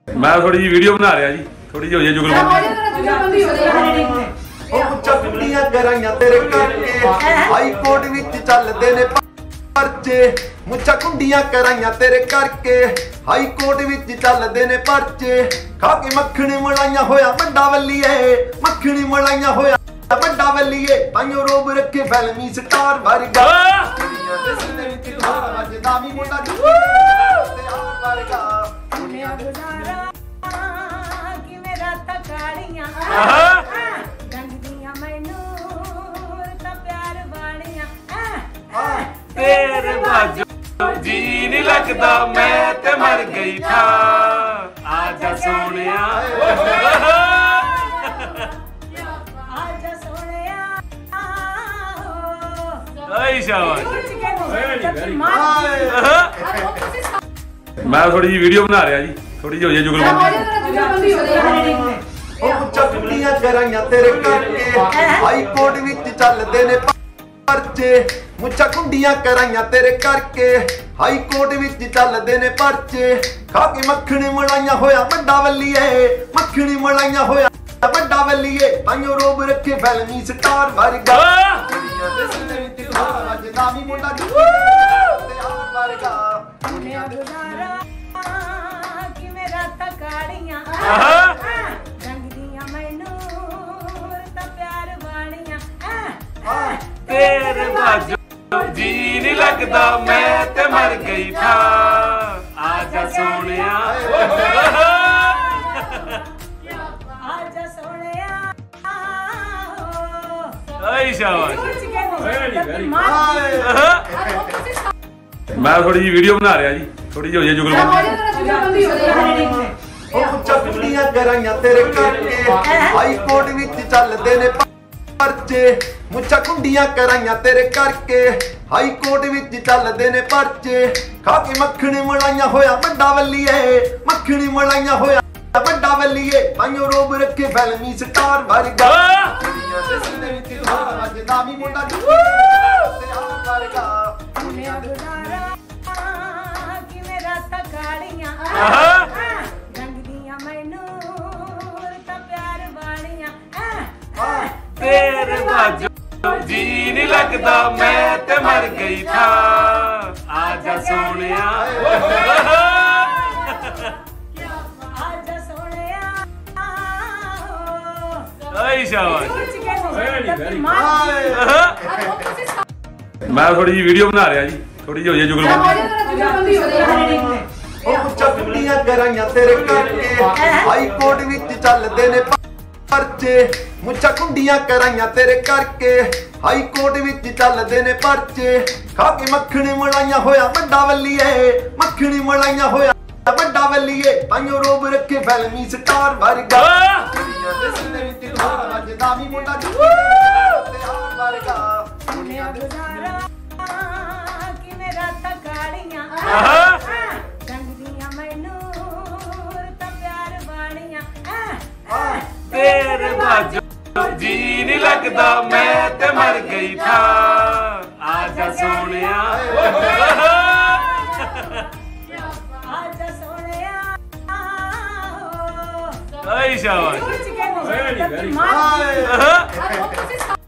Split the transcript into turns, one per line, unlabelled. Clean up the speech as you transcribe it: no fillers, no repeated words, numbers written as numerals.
मैं थोड़ी जी वीडियो बना रहा जी, थोड़ी जी हो जाए जुगलबंदी।
चुगलियां कराइयां तेरे करके हाई कोर्ट विच चलदे ने परचे, मुच्छा कुंडियां कराइयां तेरे करके हाई कोर्ट विच चलदे ने परचे। खा के मक्खनी मलाइयां होया बड़ा वल्लीए, मक्खनी मलाइयां होया बड़ा वल्लीए, ताइयों रोब रखे फिल्मी स्टार वर्गा। दुनिया दे सिने विच धार वजदा वी मुंडा ते हार वर्गा। दुनिया गुजारा कि मेरा तकाड़ियां गंदियां मैनू ता प्यार वालियां
तेरे बाजू जी नहीं लगता मैं ते मर गई था, आजा सोनिया
आजा सोनिया।
शाबाश। मैं थोड़ी जी वीडियो बना रहा जी, थोड़ी जी हो जाए जुगलबंदी।
चुगलियां कराइयां तेरे करके हाई कोर्ट विच चलदे ने परचे, मुच्छा कुंडियां कराइयां तेरे करके हाई कोर्ट विच चलदे ने परचे। खा के मक्खनी मलाइयां होया बड़ा वल्लीए, मक्खनी मलाइयां होया बड़ा वल्लीए, ताइयों रोब रखे फिल्मी स्टार वर्गा। दुनिया दे सिने विच धार वजदा वी मुंडा ते हार वर्गा। दुनिया गुजारा कि मेरा तकाड़ियां गंदियां मैनू ता प्यार वालियां
तेरे बाजू जी नहीं लगता मैं ते मर गई था, आजा सोनिया
आजा सोनिया।
शाबाश। मैं थोड़ी जी वीडियो बना रहा जी, थोड़ी जी हो जाए जुगलबंदी।
चुगलियां कराइयां तेरे करके हाई कोर्ट विच चलदे ने परचे, मुच्छा कुंडियां कराइयां तेरे करके हाई कोर्ट विच चलदे ने परचे। खा के मक्खनी मलाइयां होया बड़ा वल्लीए, मक्खनी मलाइयां होया बड़ा वल्लीए, ताइयों रोब रखे फिल्मी स्टार वर्गा। दुनिया दे सिने विच धार वजदा वी मुंडा ते हार वर्गा। दुनिया गुजारा कि मेरा तकाड़ियां गंदियां मैनू ता प्यार वालियां
तेरे बाजू जी नहीं लगता मैं ते मर गई था, आजा सोनिया
आजा सोनिया।
शाबाश। मैं थोड़ी जी वीडियो बना रहा जी, थोड़ी जी हो जाए जुगलबंदी।
चुगलियां कराइयां तेरे करके हाई कोर्ट विच चलदे ने परचे, मुच्छा कुंडियां कराइयां तेरे करके हाई कोर्ट विच चलदे ने परचे। खा के मक्खनी मलाइयां होया बड़ा वल्लीए, मक्खनी मलाइयां होया बड़ा वल्लीए, ताइयों रोब रखे फिल्मी स्टार वर्गा। दुनिया दे सिने विच धार वजदा वी मुंडा ते हार वर्गा। दुनिया गुजारा कि मेरा तकाड़ियां गंदियां मैनू ता प्यार वालियां
तेरे बाजू जी नहीं लगता मैं ते मर गई था, आजा सोनिया
आजा सोनिया।
शाबाश।